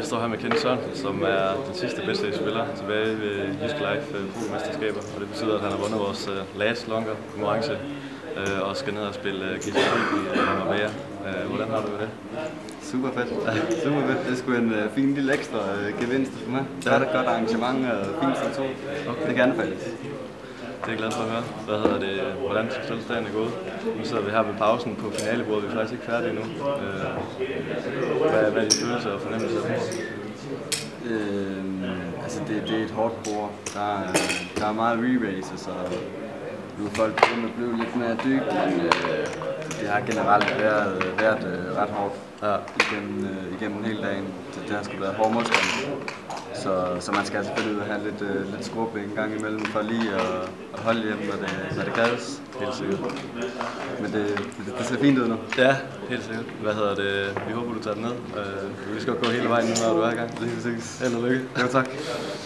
Jeg står her med Kenny Sørensen, som er den sidste bedste spiller tilbage ved Jysk Life Pokermesterskaber, og det betyder, at han har vundet vores last longer konkurrence og skal ned og spille GCP i Marbella. Hvordan har du det? Super fedt. Super fedt. Det er sgu en fin lille ekstra gevinst for mig. Det er et godt arrangement og fint som to. Okay. Det kan anbefales. Det er jeg glad for at høre. Hvordan er dagen er gået? Nu sidder vi her ved pausen på finalebordet. Vi er faktisk ikke færdige endnu. Hvad er dine følelser og fornemmelser? Altså det er et hårdt bord. Der er meget re-races, og nu er folk begyndt at blive lidt mere dybe, men det har generelt været ret hårdt igennem hele dagen. Det har sgu været hård modstand. Så man skal selvfølgelig have lidt skrub en gang imellem for lige at holde hjem, når det kræves. Helt sikkert. Men det ser fint ud nu. Ja, helt sikkert. Vi håber, du tager den ned. Vi skal gå hele vejen nu, når du er i gang. Det er helt sikkert. Held og lykke. Jo, tak.